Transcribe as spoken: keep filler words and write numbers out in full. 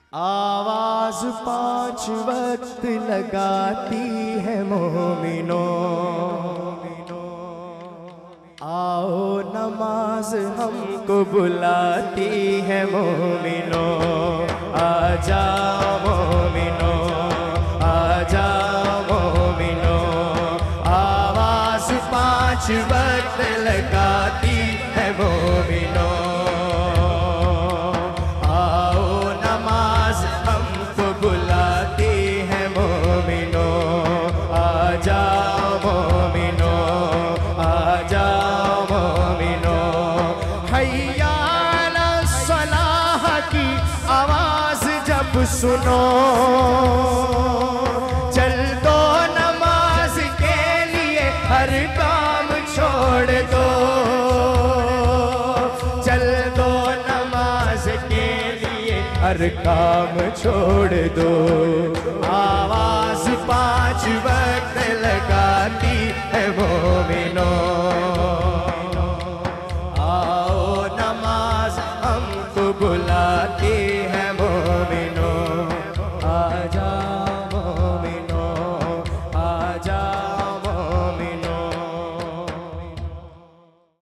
आवाज पांच वक्त लगाती है मोमिनो, आओ नमाज हमको बुलाती है मोमिनो। आ जाओ मोमिनो, आ जाओ मोमिनो, आवाज पांच वक्त लगाती है मोमिनो। सुनो चल दो नमाज के लिए, हर काम छोड़ दो। चल दो नमाज के लिए, हर काम छोड़ दो। आवाज पांच वक्त लगाती है मोमिनो, आओ नमाज हमको बुलाती